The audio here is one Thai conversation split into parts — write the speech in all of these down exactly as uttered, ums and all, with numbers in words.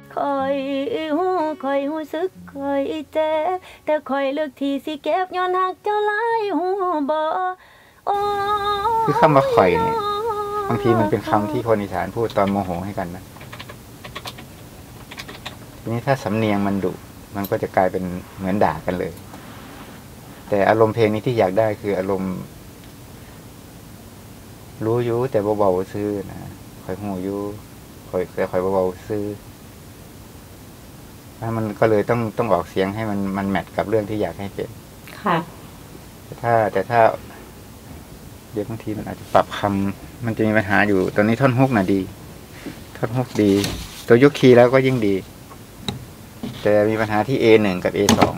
คอยหูคอยหูสึกคอยเจ็บแต่คอยเลือกที่สิเก็บย้อนหักเจ้าหลายหูบ่คือคำว่าคอยเนี่ยบางทีมันเป็นคำที่คนอีสานพูดตอนโมโหให้กันนะทีนี้ถ้าสำเนียงมันดุมันก็จะกลายเป็นเหมือนด่ากันเลยแต่อารมณ์เพลงนี้ที่อยากได้คืออารมณ์รู้อยู่แต่เบาๆซื้อนะคอยหูอยู่คอยแต่คอยเบาๆซื้อมันก็เลยต้องต้องออกเสียงให้มันมันแมทกับเรื่องที่อยากให้เป็นค่ะแต่ถ้าแต่ถ้าเดี๋ยวบางทีมันอาจจะปรับคำมันจะมีปัญหาอยู่ตอนนี้ท่อนฮุกน่ะดีท่อนฮุกดีตัวยกคีย์แล้วก็ยิ่งดีแต่มีปัญหาที่ เอ หนึ่ง กับ เอ สอง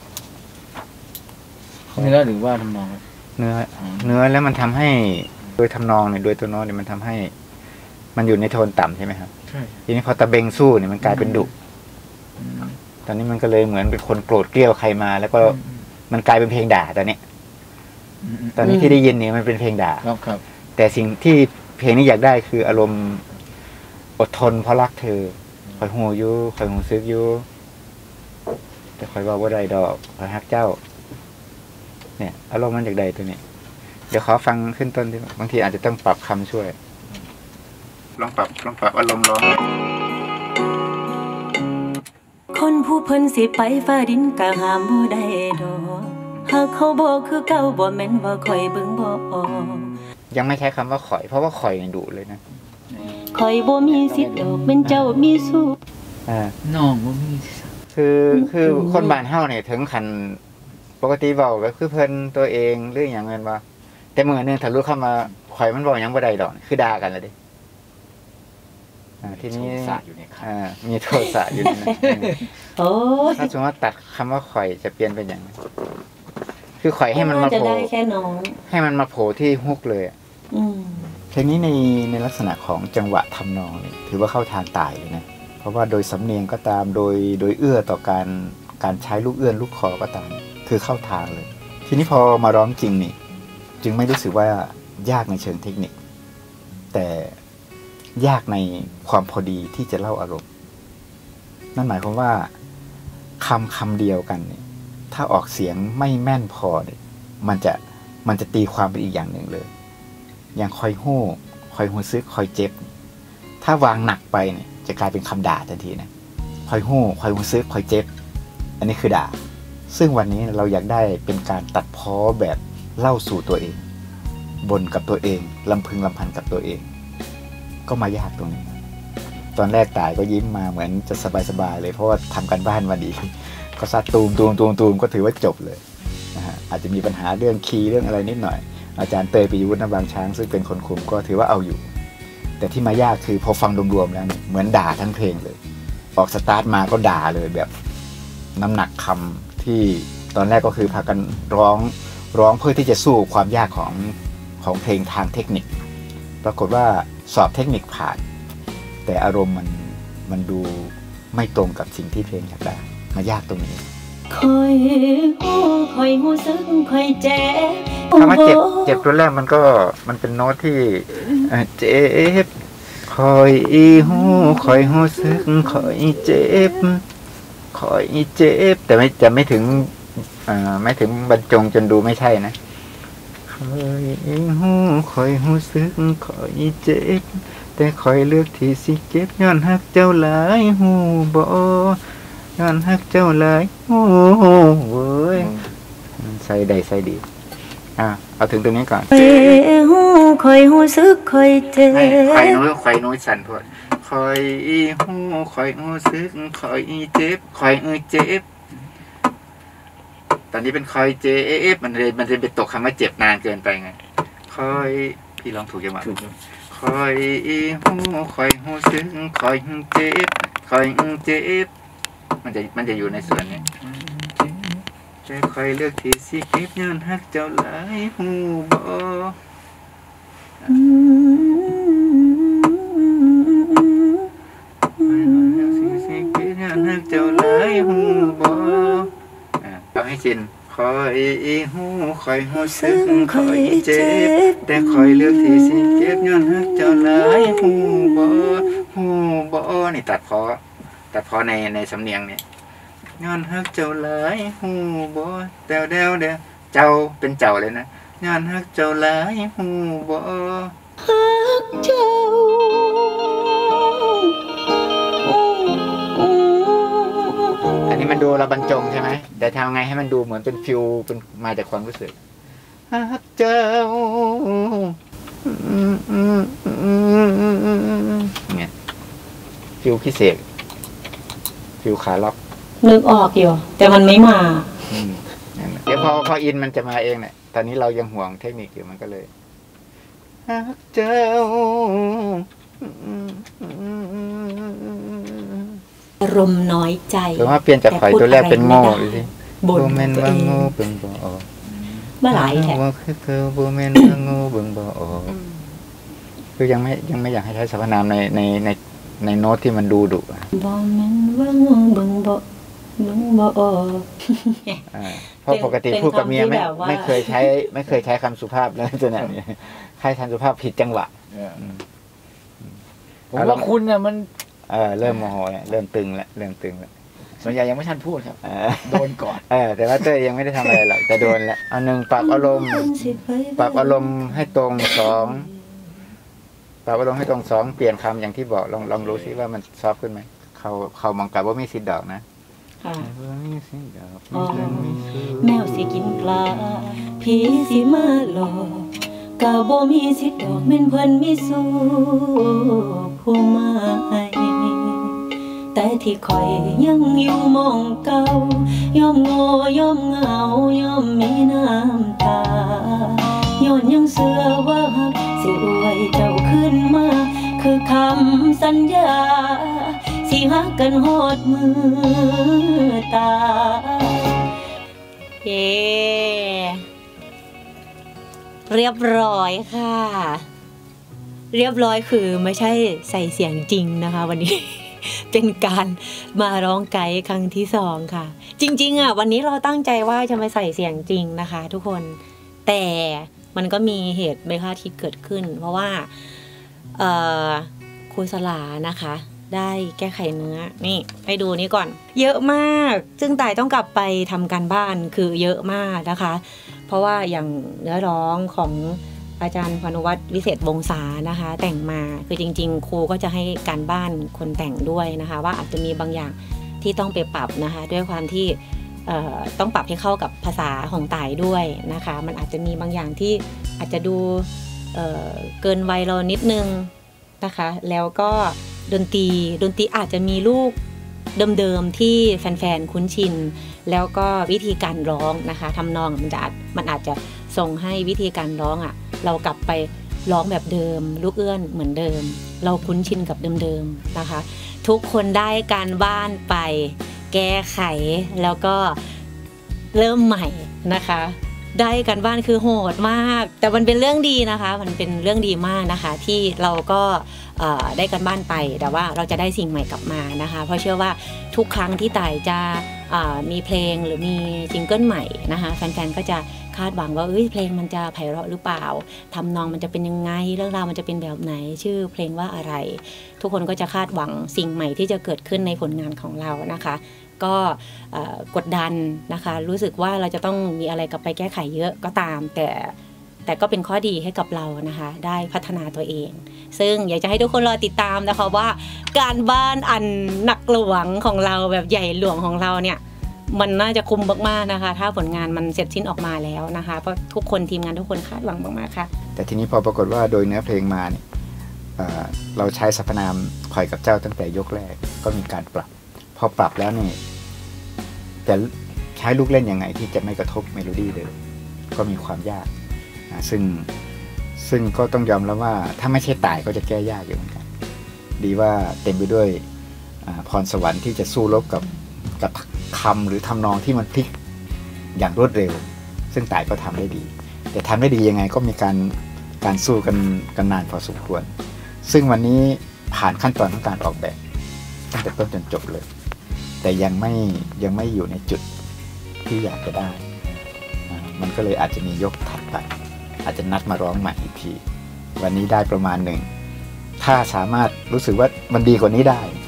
เนื้อหรือว่าทำนองเนื้อเนื้อแล้วมันทำให้โดยทำนองเนี่ยโดยตัวโน้ตเนี่ยมันทำให้มันอยู่ในโทนต่ำใช่ไหมครับใช่ทีนี้พอตะเบงสู้เนี่ยมันกลายเป็นดุตอนนี้มันก็เลยเหมือนเป็นคนโกรธเกลี้ยวใครมาแล้วก็มันกลายเป็นเพลงด่าตอนนี้ตอนนี้ที่ได้ยินเนี่ยมันเป็นเพลงด่าครับแต่สิ่งที่เพลงนี้อยากได้คืออารมณ์อดทนเพราะรักเธอคอยหูอยู่คอยหูซึกอยู่แต่คอยว่าว่าใดดอกคอยฮักเจ้าเนี่ยอารมณ์มันอยากได้ตัวนี้เดี๋ยวขอฟังขึ้นต้นที่บางทีอาจจะต้องปรับคำช่วยลองปรับลองปรับอารมณ์ร้องคนผู้เพิ่นสิไปฟ้าดินกะหามบ่ได้ดอกหากเขาบอกคือเก่าบ่แม่นว่าข่อยเบิ่งบ่ออกยังไม่ใช้คำว่าข่อยเพราะว่าข่อยดุเลยนะข่อยบ่มีสิทธิ์ดอกเป็นเจ้ามีสู้อ่าน้องบ่มีคือคือคนบ้านเฮาเนี่ยถึงขั้นปกติเว้าก็คือเพิ่นตัวเองหรือหยังเงินว่าแต่มื้อนึงถ้ารู้คำว่าข่อยมันบ่หยังบ่ได้ดอกคือด่ากันแล้วเด้อ่าทีนี้อ่ามีโทสะอยู่ในนั้นโอ้ถ้าสมมติว่าตัดคำว่าข่อยจะเปลี่ยนเป็นอย่างไรคือข่อยให้มันมาโผล่ให้มันมาโผล่ที่ฮุกเลยอ่ะเพลงนี้ในในลักษณะของจังหวะทำนองเนี่ยถือว่าเข้าทางตายเลยนะเพราะว่าโดยสำเนียงก็ตามโดยโดยเอื้อต่อการการใช้ลูกเอื้อนลูกคอก็ตามคือเข้าทางเลยทีนี้พอมาร้องจริงนี่จึงไม่รู้สึกว่ายากในเชิงเทคนิคแต่ยากในความพอดีที่จะเล่าอารมณ์นั่นหมายความว่าคำคำเดียวกันเนี่ยถ้าออกเสียงไม่แม่นพอเนี่ยมันจะมันจะตีความเป็นอีกอย่างหนึ่งเลยอย่างคอยหู้คอยหูซึกคอยเจ็บถ้าวางหนักไปเนี่ยจะกลายเป็นคำด่าทันทีนะคอยหู้คอยหูซึกคอยเจ็บอันนี้คือด่าซึ่งวันนี้เราอยากได้เป็นการตัดพ้อแบบเล่าสู่ตัวเองบ่นกับตัวเองลำพึงลำพันกับตัวเองก็มายากตรงนี้ตอนแรกตายก็ยิ้มมาเหมือนจะสบายๆเลยเพราะว่าทำกันบ้านมาดีก็ซัดตูมตูมตูมตูมก็ถือว่าจบเลยนะฮะอาจจะมีปัญหาเรื่องคีย์เรื่องอะไรนิดหน่อยอาจารย์เตยปิยวุฒิ ณ บางช้างซึ่งเป็นคนคุมก็ถือว่าเอาอยู่แต่ที่มายากคือพอฟังรวมๆแล้วเหมือนด่าทั้งเพลงเลยออกสตาร์ทมาก็ด่าเลยแบบน้ำหนักคำที่ตอนแรกก็คือพากันร้องร้องเพื่อที่จะสู้ความยากของของเพลงทางเทคนิคปรากฏว่าสอบเทคนิคผ่านแต่อารมณ์มันมันดูไม่ตรงกับสิ่งที่เพลงอยากได้มายากตรงนี้คอยหูคอยหูซึกคอยเจ็บคำว่าเจ็บเจ็บตัวแรกมันก็มันเป็นโน้ตที่เจ็บคอยหูคอยหูซึกคอยเจ็บคอยเจ็บแต่ไม่จะไม่ถึงอ่าไม่ถึงบรรจงจนดูไม่ใช่นะคอยหูคอยหูซึกคอยเจ็บแต่คอยเลือกที่สิเจ็บย้อนฮักเจ้าหลายหูบ่ย้อนฮักเจ้าหลายหูเว้ยใส่ได้ใส่ดีอ่ะเอาถึงตรงนี้ก่อนคอยหูคอยหูซึกคอยเจ็บคอยนู้คอยนู้สั่นพอดคอยหูคอยหูซึกคอยเจ็บคอยเออเจ็บตอนนี้เป็นคอยเจ็บมันเลยมันเลยไปตกคำว่าเจ็บนานเกินไปไงคอยพี่ลองถูกจังหวะคอยหูคอยหูซึกคอยเจ็บคอยเจ็บมันจะมันจะอยู่ในส่วนนี้แต่คอยเลือกที่สิเก็บย้อนฮักเจ้าหลายหูบ่เจ้าหลายหูบ่เอาให้ชินคอยหูคอยหูซึกคอยเจ็บแต่คอยเลือกที่สิเก็บย้อนฮักเจ้าหลายหูบ่หูบ่นี่ตัดพอแต่พอในในสำเนียงเนี่ยย้อนฮักเจ้าหลายหูบ่เดวเดวเดวเจ้าเป็นเจ้าเลยนะย้อนฮักเจ้าหลายหูบ่ฮักเจ้าอันนี้มันดูเราบรรจงใช่ไหมแต่ทำไงให้มันดูเหมือนเป็นฟิลเป็นมาจากความรู้สึกฮักเจ้าเนี่ยฟิลพิเศษฟิลขาล็อกนึกออกอยู่แต่มันไม่มาเดี๋ยวพอพออินมันจะมาเองเนี่ยตอนนี้เรายังห่วงเทคนิคอยู่มันก็เลยฮักเจ้าอารมณ์น้อยใจหรือว่าเปลี่ยนจากข่อยตัวแรกเป็นโง่ดูสิบ่นเมนว่าโง่เบิ่งบ่ออกเมื่อไหร่แท้ว่าคือคือบ่เมนว่าโง่เบิ่งบ่ออกคือยังไม่ยังไม่อยากให้ใช้สรรพนามในในในในโน้ตที่มันดูดุบ่เมนว่าโง่เบิ่งบ่เบิ่งบ่ออกเพราะปกติพูดกับเมียไม่ไม่เคยใช้ไม่เคยใช้คำสุภาพแล้วจะเนี่ยใช้คำสุภาพผิดจังหวะผมว่าคุณเนี่ยมันเออเริ่มโมโหเริ่มตึงแล้วเริ่มตึงแล้วส่วนใหญ่ยังไม่ทันพูดครับโดนก่อนเออแต่ว่าเต้ยยังไม่ได้ทำอะไรหรอกแต่โดนแล้วอันหนึ่งปรับอารมณ์ปรับอารมณ์ให้ตรงสองปรับอารมณ์ให้ตรงสองเปลี่ยนคำอย่างที่บอกลองลองรู้ซิว่ามันซอฟขึ้นไหมเขาเขามองกลับว่าไม่สิดดอกนะแมวสิกินปลาผีสิมาหลอกกะบ่มีสิทธิ์ดอกแม่นเพิ่นมีสู้ผู้มาให้แต่ที่คอยยังอยู่มองเก่ายอมโง่ยอมเหงายอมมีน้ำตาย้อนยังเชื่อว่าสิอวยเจ้าขึ้นมาคือคำสัญญาสิฮักกันฮอดมือตาเย้เรียบร้อยค่ะเรียบร้อยคือไม่ใช่ใส่เสียงจริงนะคะวันนี้ เป็นการมาร้องไกด์ครั้งที่สองค่ะจริงๆอ่ะวันนี้เราตั้งใจว่าจะมาใส่เสียงจริงนะคะทุกคนแต่มันก็มีเหตุไม่คาดคิดเกิดขึ้นเพราะว่าครูสลานะคะได้แก้ไขเนื้อนี่ให้ดูนี่ก่อนเยอะมากซึ่งต่ายต้องกลับไปทำการบ้านคือเยอะมากนะคะเพราะว่าอย่างเนื้อร้องของอาจารย์พานุวัฒน์วิเศษวงศานะคะแต่งมาคือจริงๆครูก็จะให้การบ้านคนแต่งด้วยนะคะว่าอาจจะมีบางอย่างที่ต้องไปปรับนะคะด้วยความที่ต้องปรับให้เข้ากับภาษาของต่ายด้วยนะคะมันอาจจะมีบางอย่างที่อาจจะดูเ, เกินวัยเรานิดนึงนะคะแล้วก็ดนตรีดนตรีอาจจะมีลูกเดิมๆที่แฟนๆคุ้นชินแล้วก็วิธีการร้องนะคะทำนองมันจะมันอาจจะส่งให้วิธีการร้องอ่ะเรากลับไปร้องแบบเดิมลูกเอื้อนเหมือนเดิมเราคุ้นชินกับเดิมๆนะคะทุกคนได้การบ้านไปแก้ไขแล้วก็เริ่มใหม่นะคะได้การบ้านคือโหดมากแต่มันเป็นเรื่องดีนะคะมันเป็นเรื่องดีมากนะคะที่เราก็ได้การบ้านไปแต่ว่าเราจะได้สิ่งใหม่กลับมานะคะเพราะเชื่อว่าทุกครั้งที่ต่ายจะมีเพลงหรือมีซิงเกิลใหม่นะคะแฟนๆก็จะคาดหวังว่าเอ้ยเพลงมันจะไพเราะหรือเปล่าทำนองมันจะเป็นยังไงเรื่องราวมันจะเป็นแบบไหนชื่อเพลงว่าอะไรทุกคนก็จะคาดหวังสิ่งใหม่ที่จะเกิดขึ้นในผลงานของเรานะคะก็กดดันนะคะรู้สึกว่าเราจะต้องมีอะไรกลับไปแก้ไขเยอะก็ตามแต่แต่ก็เป็นข้อดีให้กับเรานะคะได้พัฒนาตัวเองซึ่งอยากจะให้ทุกคนรอติดตามนะคะว่าการบ้านอันหนักหลวงของเราแบบใหญ่หลวงของเราเนี่ยมันน่าจะคุ้มมากๆนะคะถ้าผลงานมันเสร็จสิ้นออกมาแล้วนะคะเพราะทุกคนทีมงานทุกคนคาดหวังมากๆค่ะแต่ทีนี้พอปรากฏว่าโดยเนื้อเพลงมาเนี่ยเราใช้สรรพนามคอยกับเจ้าตั้งแต่ยกแรกก็มีการปรับพอปรับแล้วเนี่ยแต่ใช้ลูกเล่นยังไงที่จะไม่กระทบเมโลดี้เดิมก็มีความยากนะซึ่งซึ่งก็ต้องยอมแล้วว่าถ้าไม่ใช่ตายก็จะแก้ยากอยู่เหมือนกันดีว่าเต็มไปด้วยพรสวรรค์ที่จะสู้รบกับกับคำหรือทำนองที่มันพลิกอย่างรวดเร็วซึ่งตายก็ทำได้ดีแต่ทำได้ดียังไงก็มีการการสู้กันกันนานพอสมควรซึ่งวันนี้ผ่านขั้นตอนของการออกแบบตั้งแต่ต้นจนจบเลยแต่ยังไม่ยังไม่อยู่ในจุดที่อยากจะได้มันก็เลยอาจจะมียกถัดไปอาจจะนัดมาร้องใหม่อีกทีวันนี้ได้ประมาณหนึ่งถ้าสามารถรู้สึกว่ามันดีกว่านี้ได้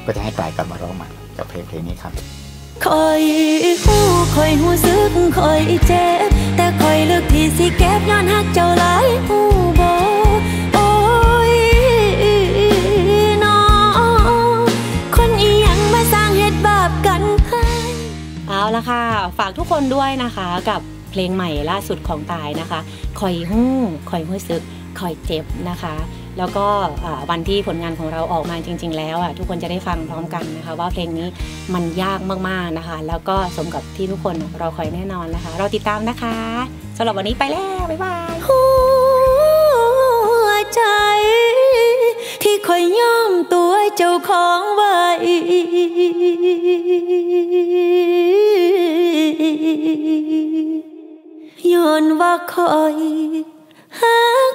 ก็จะให้ตายกลับมาร้องใหม่กับเพลงเพลงนี้ครับคอยหูคอยหูซึกคอยเจ็บแต่คอยเลือกที่สิเก็บย้อนหักเจ้าหลายหูบ่โอ้ยน้องคนอีหยังมาสร้างเหตุบาปกันให้เอาละค่ะฝากทุกคนด้วยนะคะกับเพลงใหม่ล่าสุดของตายนะคะคอยหูคอยหูซึกคอยเจ็บนะคะแล้วก็วันที่ผลงานของเราออกมาจริงๆแล้วทุกคนจะได้ฟังพร้อมกันนะคะว่าเพลงนี้มันยากมากๆนะคะแล้วก็สมกับที่ทุกคนรอคอยแน่นอนนะคะเราติดตามนะคะสำหรับวันนี้ไปแล้วบ๊ายบายหัวใจที่คอยย่อมตัวเจ้าของไว้ย้อนว่าคอยหัก